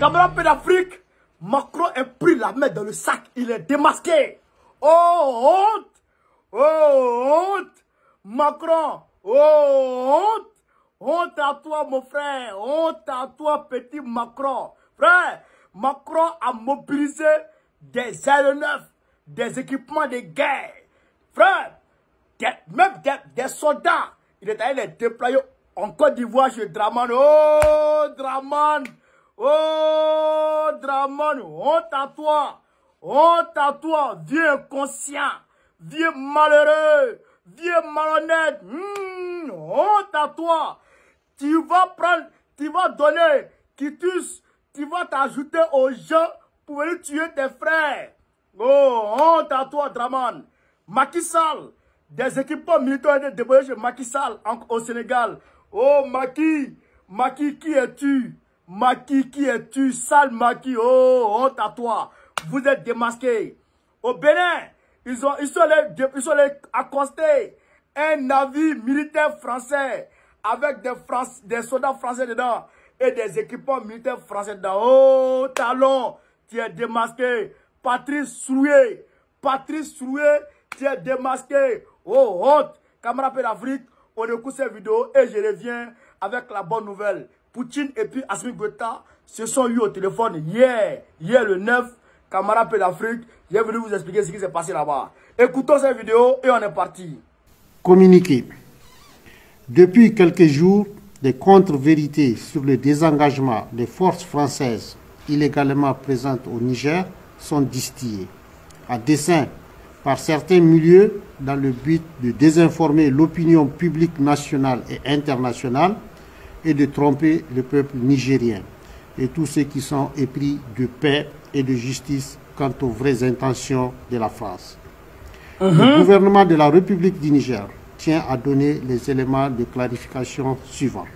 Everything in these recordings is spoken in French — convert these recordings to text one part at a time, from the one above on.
Camarades d'Afrique, Macron a pris la main dans le sac. Il est démasqué. Oh, honte! Oh, honte! Macron, oh, honte! Honte à toi, mon frère. Honte à toi, petit Macron. Frère, Macron a mobilisé des aéronefs, des équipements de guerre. Frère, même des soldats. Il est allé les déployer en Côte d'Ivoire chez Draman. Oh, Draman! Oh, Draman! Honte à toi! Honte à toi, vieux inconscient, vieux malheureux, vieux malhonnête. Honte à toi! Tu vas prendre, tu vas donner, quitus, tu vas t'ajouter aux gens pour venir tuer tes frères. Oh, honte à toi, Draman. Macky Sall, des équipements militaires de déployés chez Macky Sall au Sénégal. Oh, Macky, Macky, qui es-tu? Macky, qui es-tu? Sale Macky, oh, honte à toi. Vous êtes démasqués. Au Bénin, ils sont allés accoster un navire militaire français avec des soldats français dedans et des équipements militaires français dedans. Oh, Talon, tu es démasqué. Patrice Soué, tu es démasqué. Oh, honte. Camarades d'Afrique, on écoute cette vidéo et je reviens avec la bonne nouvelle. Poutine et puis Assimi Goïta se sont eu au téléphone hier le 9. Camarades d'Afrique, j'ai venu vous expliquer ce qui s'est passé là-bas. Écoutons cette vidéo et on est parti. Communiqué. Depuis quelques jours, des contre-vérités sur le désengagement des forces françaises illégalement présentes au Niger sont distillées, à dessein par certains milieux dans le but de désinformer l'opinion publique nationale et internationale et de tromper le peuple nigérien et tous ceux qui sont épris de paix et de justice quant aux vraies intentions de la France. Le gouvernement de la République du Niger tient à donner les éléments de clarification suivants.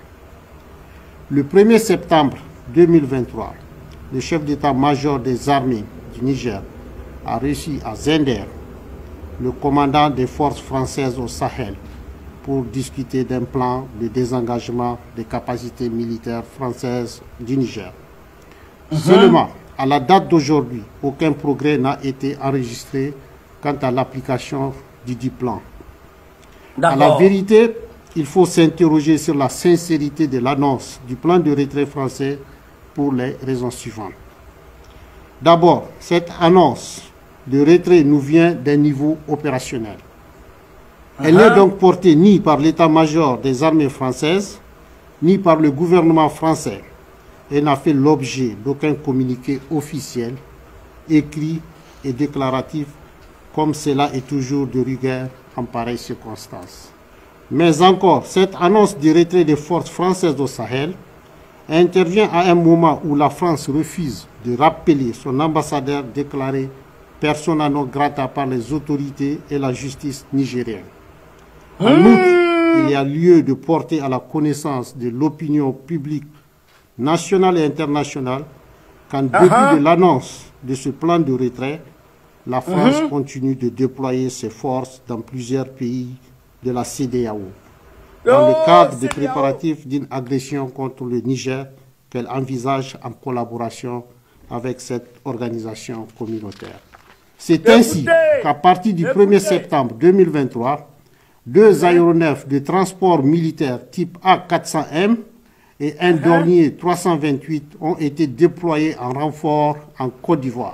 Le 1er septembre 2023, le chef d'état-major des armées du Niger a reçu à Zender le commandant des forces françaises au Sahel pour discuter d'un plan de désengagement des capacités militaires françaises du Niger. Seulement, à la date d'aujourd'hui, aucun progrès n'a été enregistré quant à l'application du dit plan. À la vérité, il faut s'interroger sur la sincérité de l'annonce du plan de retrait français pour les raisons suivantes. D'abord, cette annonce de retrait nous vient d'un niveau opérationnel. Elle n'est donc portée ni par l'état-major des armées françaises, ni par le gouvernement français, et n'a fait l'objet d'aucun communiqué officiel, écrit et déclaratif, comme cela est toujours de rigueur en pareilles circonstances. Mais encore, cette annonce du retrait des forces françaises au Sahel intervient à un moment où la France refuse de rappeler son ambassadeur déclaré persona non grata par les autorités et la justice nigérienne. En outre, il y a lieu de porter à la connaissance de l'opinion publique nationale et internationale qu'en dépit de l'annonce de ce plan de retrait, la France continue de déployer ses forces dans plusieurs pays de la CEDEAO, dans le cadre des préparatifs d'une agression contre le Niger qu'elle envisage en collaboration avec cette organisation communautaire. C'est ainsi qu'à partir du 1er septembre 2023, 2 aéronefs de transport militaire type A400M et un Dornier 328 ont été déployés en renfort en Côte d'Ivoire.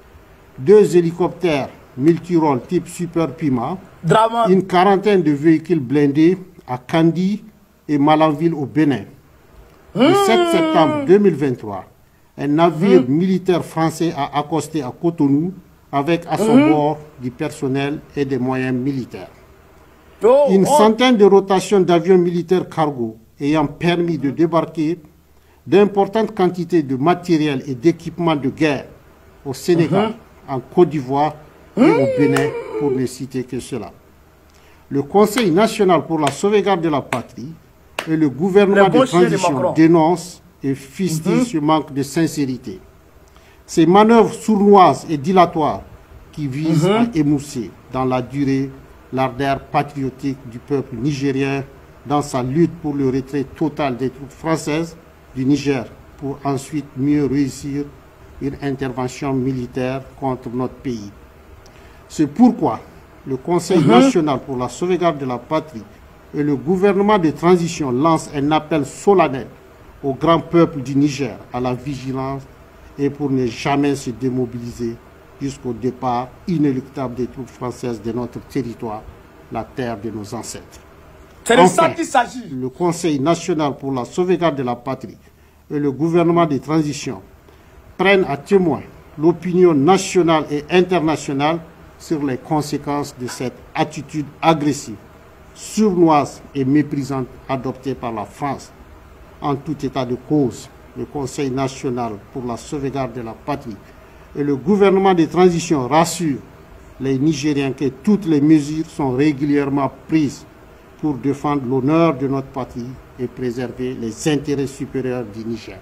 2 hélicoptères multirôles type Super Puma, une quarantaine de véhicules blindés à Kandi et Malanville au Bénin. Le 7 septembre 2023, un navire militaire français a accosté à Cotonou avec à son bord du personnel et des moyens militaires. Une centaine de rotations d'avions militaires cargo ayant permis de débarquer d'importantes quantités de matériel et d'équipements de guerre au Sénégal, en Côte d'Ivoire et au Bénin, pour ne citer que cela. Le Conseil national pour la sauvegarde de la patrie et le gouvernement de transition dénoncent et fustigent ce manque de sincérité. Ces manœuvres sournoises et dilatoires qui visent à émousser dans la durée l'ardeur patriotique du peuple nigérien dans sa lutte pour le retrait total des troupes françaises du Niger pour ensuite mieux réussir une intervention militaire contre notre pays. C'est pourquoi le Conseil national pour la sauvegarde de la patrie et le gouvernement de transition lancent un appel solennel au grand peuple du Niger à la vigilance et pour ne jamais se démobiliser jusqu'au départ inéluctable des troupes françaises de notre territoire, la terre de nos ancêtres. C'est de ça qu'il s'agit. Le Conseil national pour la sauvegarde de la patrie et le gouvernement de transition prennent à témoin l'opinion nationale et internationale sur les conséquences de cette attitude agressive, sournoise et méprisante adoptée par la France. En tout état de cause, le Conseil national pour la sauvegarde de la patrie et le gouvernement de transition rassurent les Nigériens que toutes les mesures sont régulièrement prises pour défendre l'honneur de notre patrie et préserver les intérêts supérieurs du Niger.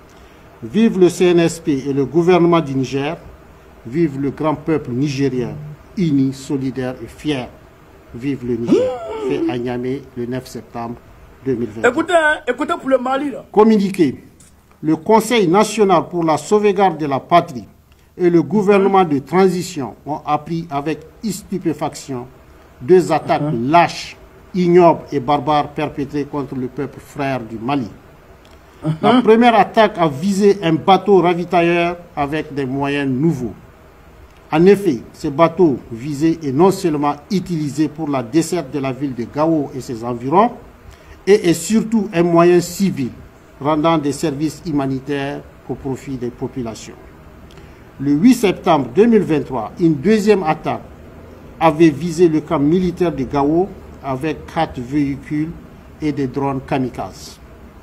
Vive le CNSP et le gouvernement du Niger, vive le grand peuple nigérien, uni, solidaire et fier. Vive le Niger. Fait à Niamey le 9 septembre 2020. Écoutez pour le Mali. Là. Communiqué. Le Conseil national pour la sauvegarde de la patrie et le gouvernement de transition ont appris avec stupéfaction 2 attaques lâches, ignobles et barbares perpétrées contre le peuple frère du Mali. La première attaque a visé un bateau ravitailleur avec des moyens nouveaux. En effet, ce bateau visé est non seulement utilisé pour la desserte de la ville de Gao et ses environs, et est surtout un moyen civil rendant des services humanitaires au profit des populations. Le 8 septembre 2023, une deuxième attaque avait visé le camp militaire de Gao avec 4 véhicules et des drones kamikazes.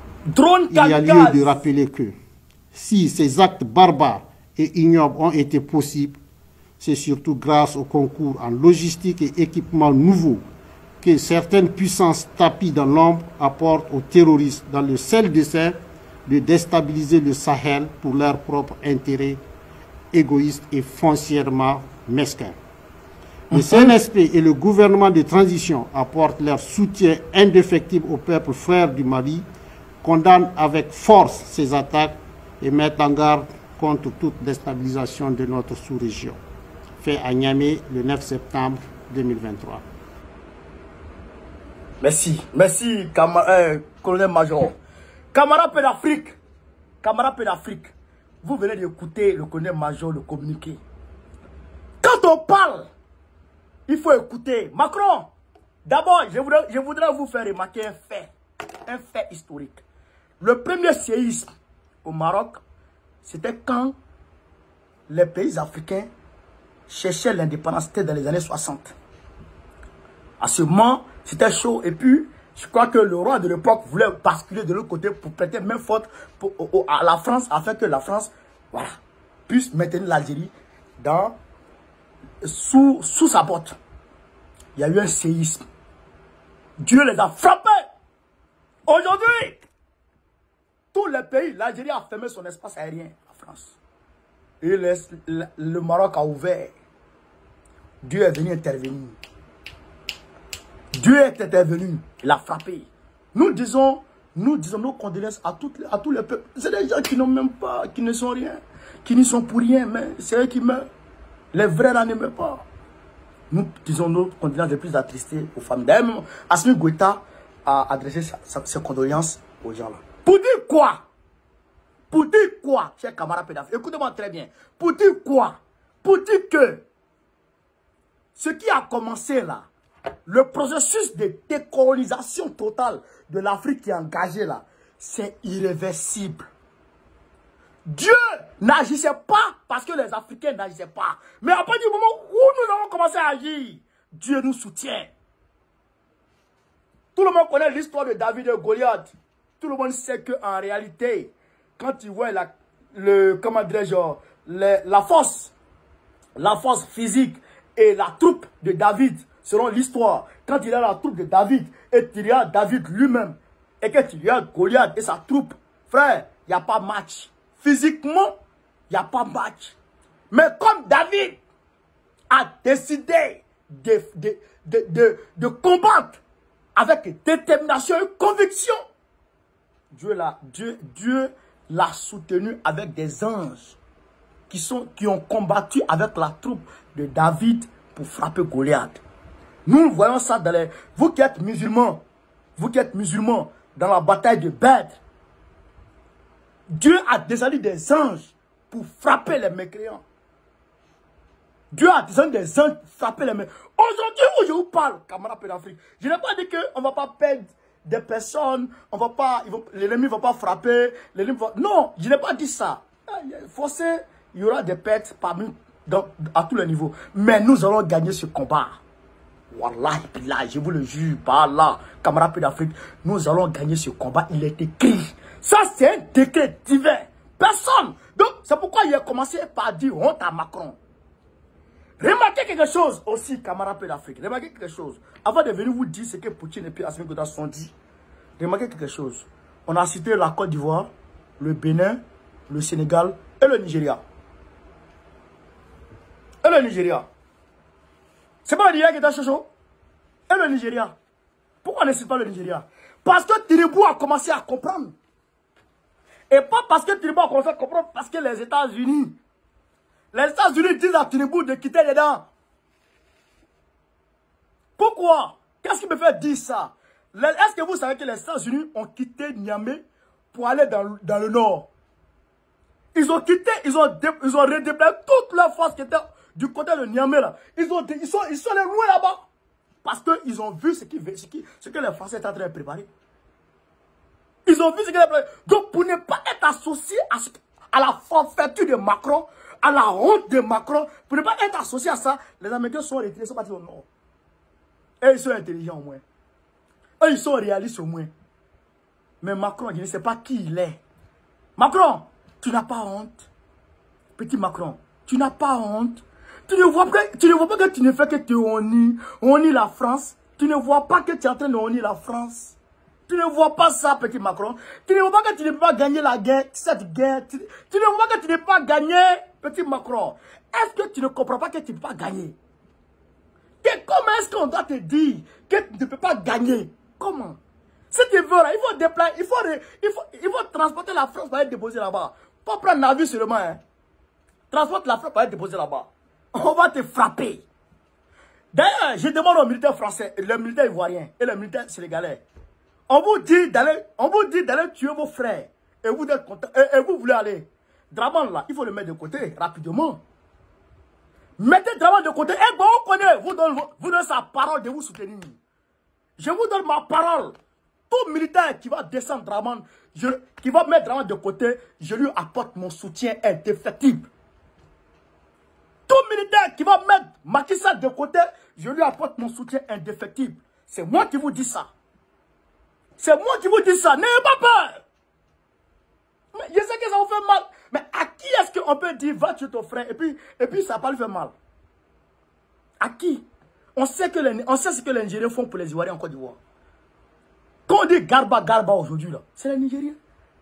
Il y a lieu de rappeler que si ces actes barbares et ignobles ont été possibles, c'est surtout grâce au concours en logistique et équipements nouveaux que certaines puissances tapies dans l'ombre apportent aux terroristes dans le seul dessein de déstabiliser le Sahel pour leur propre intérêt égoïste et foncièrement mesquin. Le CNSP et le gouvernement de transition apportent leur soutien indéfectible au peuple frère du Mali, condamnent avec force ces attaques et mettent en garde contre toute déstabilisation de notre sous-région. Fait à Niamey le 9 septembre 2023. Merci, colonel-major. Camarades d'Afrique, vous venez d'écouter le colonel-major le communiqué. Quand on parle, il faut écouter. Macron, d'abord, je voudrais vous faire remarquer un fait historique. Le premier séisme au Maroc, c'était quand les pays africains cherchaient l'indépendance, c'était dans les années 60. À ce moment, c'était chaud. Et puis, je crois que le roi de l'époque voulait basculer de l'autre côté pour prêter main forte à la France, afin que la France puisse maintenir l'Algérie sous sa botte. Il y a eu un séisme. Dieu les a frappés. Aujourd'hui, tous les pays, l'Algérie a fermé son espace aérien, la France. Et le Maroc a ouvert. Dieu est venu intervenir. Dieu est intervenu, il a frappé. Nous disons nos condoléances à tous les peuples. C'est des gens qui n'ont même pas, qui ne sont rien, qui n'y sont pour rien, mais c'est eux qui meurent. Les vrais là ne meurent pas. Nous disons nos condoléances les plus attristées aux familles. D'ailleurs, Assimi Goïta a adressé ses condoléances aux gens là. Pour dire quoi? Pour dire quoi, chers camarades pédophiles? Écoutez-moi très bien. Pour dire quoi? Pour dire que ce qui a commencé là, le processus de décolonisation totale de l'Afrique qui est engagé là, c'est irréversible. Dieu n'agissait pas parce que les Africains n'agissaient pas. Mais à partir du moment où nous avons commencé à agir, Dieu nous soutient. Tout le monde connaît l'histoire de David et Goliath. Tout le monde sait qu'en réalité, quand tu vois la force physique et la troupe de David, selon l'histoire, quand il y a la troupe de David et qu'il y a David lui-même et que tu y a Goliath et sa troupe, frère, il n'y a pas match. Physiquement, il n'y a pas match. Mais comme David a décidé de combattre avec détermination et conviction, Dieu l'a soutenu avec des anges qui ont combattu avec la troupe de David pour frapper Goliath. Nous voyons ça dans les... Vous qui êtes musulmans, dans la bataille de Badr, Dieu a descendu des anges pour frapper les mécréants. Dieu a descendu des anges pour frapper les mécréants. Aujourd'hui où je vous parle, camarades d'Afrique, je n'ai pas dit qu'on ne va pas perdre des personnes, l'ennemi ne va pas frapper, non, je n'ai pas dit ça. Forcé, il y aura des pertes à tous les niveaux. Mais nous allons gagner ce combat. Wallahi, billah, je vous le jure, par là, camarades d'Afrique, nous allons gagner ce combat. Il est écrit. Ça, c'est un décret divin. Personne. Donc, c'est pourquoi il a commencé par dire honte à Macron. Remarquez quelque chose aussi, camarades d'Afrique. Remarquez quelque chose. Avant de venir vous dire ce que Poutine et puis Assimi Goïta sont dit, remarquez quelque chose. On a cité la Côte d'Ivoire, le Bénin, le Sénégal et le Nigeria. Et le Nigeria. C'est pas le Nigeria qui est à Chocho. Et le Nigeria. Pourquoi on ne cite pas le Nigeria? Parce que Tinubu a commencé à comprendre. Et pas parce que Tinubu a commencé à comprendre, parce que les États-Unis disent à Tinubu de quitter les dents. Pourquoi? Qu'est-ce qui me fait dire ça? Est-ce que vous savez que les États-Unis ont quitté Niamey pour aller dans le nord? Ils ont quitté, ils ont redéployé toute leur force qui était du côté de Niamey là. Ils sont allés loin là-bas. Parce qu'ils ont vu ce que les Français étaient en train de préparer. Ils ont vu ce que les Français... Donc pour ne pas être associé à la forfaiture de Macron, à la honte de Macron, pour ne pas être associé à ça, les Américains sont retirés, ils sont partis au nord. Et ils sont intelligents au moins. Eux, ils sont réalistes au moins. Mais Macron, je ne sais pas qui il est. Macron, tu n'as pas honte. Petit Macron, tu n'as pas honte. Tu ne vois pas que tu ne fais que tu honnis la France. Tu ne vois pas que tu es en train de honnir la France. Tu ne vois pas ça, petit Macron. Tu ne vois pas que tu ne peux pas gagner la guerre, cette guerre. Tu ne vois pas que tu ne peux pas gagner, petit Macron. Est-ce que tu ne comprends pas que tu ne peux pas gagner? Comment est-ce qu'on doit te dire que tu ne peux pas gagner? Comment? Si tu veux, là, il faut déplacer, il faut transporter la France pour aller déposer là-bas. Pas prendre navire seulement. Hein. Transporte la France pour aller déposer là-bas. On va te frapper. D'ailleurs, je demande aux militaires français, les militaires ivoiriens et les militaires sénégalais. On vous dit d'aller tuer vos frères. Et vous êtes content. Et vous voulez aller. Draman là, il faut le mettre de côté rapidement. Mettez Draman de côté. Et bon, on connaît. Vous donnez sa parole de vous soutenir. Je vous donne ma parole. Tout militaire qui va descendre Draman, qui va mettre Draman de côté, je lui apporte mon soutien indéfectible. Tout militaire qui va mettre Macky Sall de côté, je lui apporte mon soutien indéfectible. C'est moi qui vous dis ça. C'est moi qui vous dis ça. N'ayez pas peur. Mais je sais que ça vous fait mal. Mais à qui est-ce qu'on peut dire va tuer ton frère et puis ça va pas lui faire mal? À qui? On sait ce que les Nigériens font pour les Ivoiriens en Côte d'Ivoire. Quand on dit Garba aujourd'hui, c'est les Nigériens.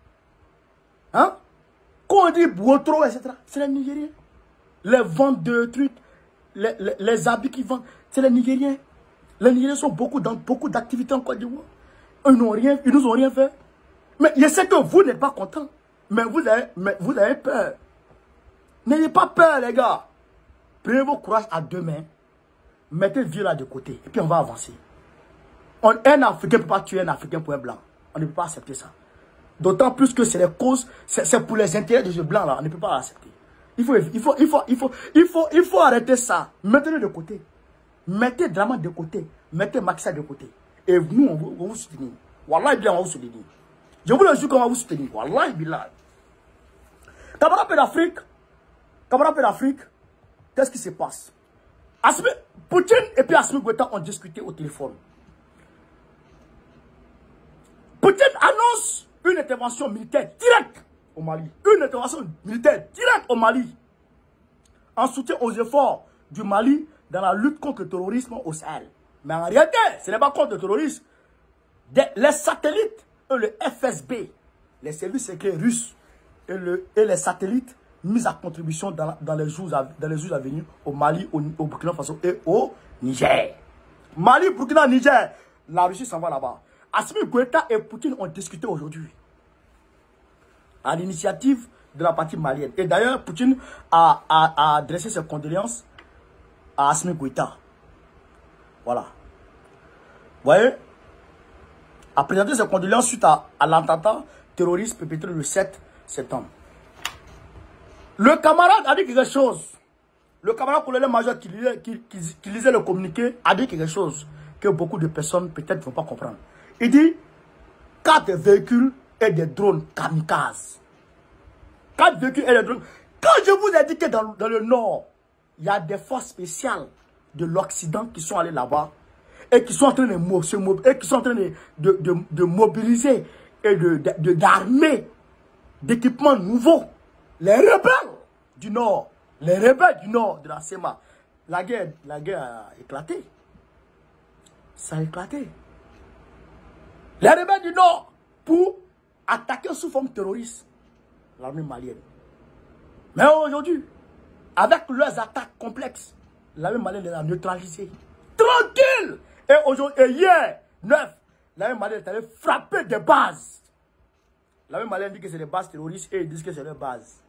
Hein? Quand on dit Bouotro, etc., c'est les Nigériens. Les ventes de trucs, les habits qu'ils vendent, c'est les Nigériens. Les Nigériens sont dans beaucoup d'activités en Côte d'Ivoire. Ils nous ont rien fait. Mais je sais que vous n'êtes pas contents. Mais vous avez peur. N'ayez pas peur, les gars. Prenez vos courage à deux mains. Mettez le vieux là de côté. Et puis on va avancer. Un Africain ne peut pas tuer un Africain pour un blanc. On ne peut pas accepter ça. D'autant plus que c'est les causes, c'est pour les intérêts de ce blanc là. On ne peut pas l'accepter. Il faut arrêter ça. Mettez-le de côté. Mettez Draman de côté. Mettez Macky Sall de côté. Et nous, on va vous soutenir. Wallahi bien, on va vous soutenir. Je vous le jure qu'on va vous soutenir. Wallahi billah. Camarades d'Afrique, qu'est-ce qui se passe? Poutine et puis Assimi Goïta ont discuté au téléphone. Poutine annonce une intervention militaire directe au Mali. Une intervention militaire directe au Mali. En soutien aux efforts du Mali dans la lutte contre le terrorisme au Sahel. Mais en réalité, ce n'est pas contre le terrorisme. Les satellites et le FSB, les services secrets russes et les satellites mis à contribution dans les jours à venir au Mali, au Burkina Faso et au Niger. Mali, Burkina, Niger. La Russie s'en va là-bas. Assimi Goïta et Poutine ont discuté aujourd'hui. à l'initiative de la partie malienne. Et d'ailleurs, Poutine a adressé ses condoléances à Assimi Goïta. Voilà. Vous voyez? A présenté ses condoléances suite à l'attentat terroriste perpétré le 7 septembre. Le camarade a dit quelque chose. Le camarade colonel-major qui lisait le communiqué a dit quelque chose que beaucoup de personnes peut-être ne vont pas comprendre. Il dit 4 véhicules et des drones kamikazes. 4 véhicules et des drones. Quand je vous ai dit que dans le nord, il y a des forces spéciales de l'Occident qui sont allées là-bas et qui sont en train de mobiliser et d'armer d'équipements nouveaux. Les rebelles du nord, de la SEMA, la guerre a éclaté. Ça a éclaté. Les rebelles du nord pour attaquer sous forme terroriste l'armée malienne. Mais aujourd'hui, avec leurs attaques complexes, l'armée malienne les a neutralisés. Tranquille! Et aujourd'hui, et hier, 9, l'armée malienne est allée frapper des bases. L'armée malienne dit que c'est des bases terroristes et ils disent que c'est leur base.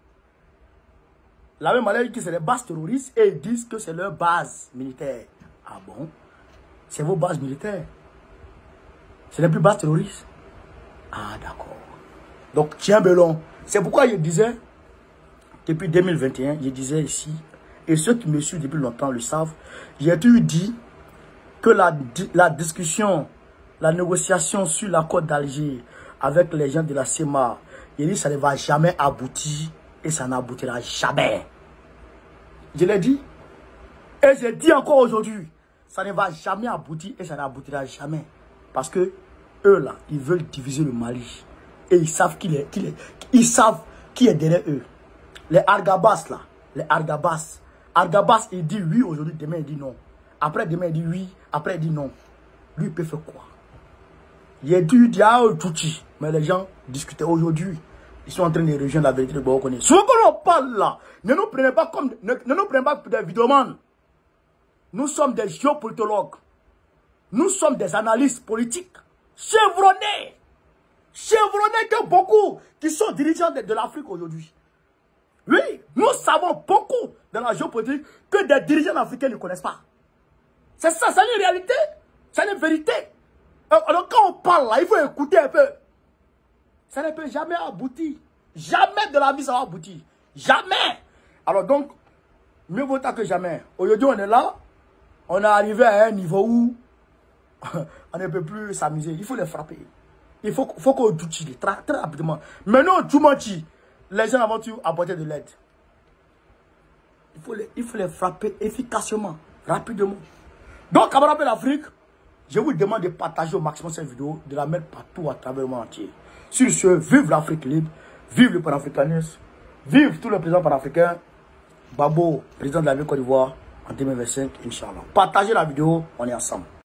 L'armée malienne dit que c'est des bases terroristes et ils disent que c'est leur base militaire. Ah bon? C'est vos bases militaires. Ce n'est plus base terroriste. Ah d'accord. Donc tiens Belon. C'est pourquoi je disais, depuis 2021, je disais ici, et ceux qui me suivent depuis longtemps le savent, j'ai toujours dit que la discussion, la négociation sur l'accord d'Alger avec les gens de la SEMA, il dit ça ne va jamais aboutir et ça n'aboutira jamais. Je l'ai dit. Et je dis encore aujourd'hui, ça ne va jamais aboutir et ça n'aboutira jamais. Parce que eux là, ils veulent diviser le Mali. Et ils savent ils savent qui est derrière eux. Les Argabas là, les Argabas. Argabas il dit oui aujourd'hui, demain il dit non. Après demain il dit oui, après il dit non. Lui il peut faire quoi? Il a dû dire Touti, mais les gens discutaient aujourd'hui. Ils sont en train de rejoindre la vérité de Bokone. Ce qu'on parle là, ne nous prenez pas comme ne nous prenez pas pour des vidéomans. Nous sommes des géopolitologues. Nous sommes des analystes politiques. Chevronnés. Chevronnés que beaucoup qui sont dirigeants de l'Afrique aujourd'hui. Oui, nous savons beaucoup dans la géopolitique que des dirigeants africains ne connaissent pas. C'est ça, c'est une réalité. C'est une vérité. Alors quand on parle là, il faut écouter un peu. Ça ne peut jamais aboutir. Jamais de la vie ça va aboutir. Jamais. Alors donc, mieux vaut tard que jamais. Aujourd'hui on est là. On est arrivé à un niveau où on ne peut plus s'amuser. Il faut les frapper. Il faut qu'on touche très, très rapidement. Maintenant, tout menti. Les gens vont apporter de l'aide. Il faut les frapper efficacement, rapidement. Donc, camarades de l'Afrique, je vous demande de partager au maximum cette vidéo, de la mettre partout à travers le monde entier. Sur ce, vive l'Afrique libre, vive le panafricanisme, vive tous les présidents panafricains. Babo, président de la Côte d'Ivoire en 2025, Inch'Allah. Partagez la vidéo, on est ensemble.